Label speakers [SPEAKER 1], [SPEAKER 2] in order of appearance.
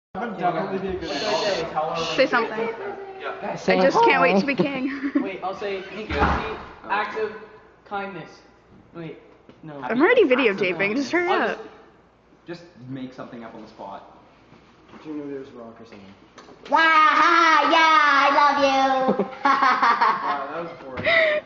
[SPEAKER 1] Say something. I just can't wait to be king.
[SPEAKER 2] Wait, I'll say acts of kindness. Wait, no.
[SPEAKER 1] I'm already videotaping. Just hurry up.
[SPEAKER 3] Just make something up on the spot.
[SPEAKER 4] Do you know there's rock or something?
[SPEAKER 5] Yeah, I love you.
[SPEAKER 4] Wow, that was boring.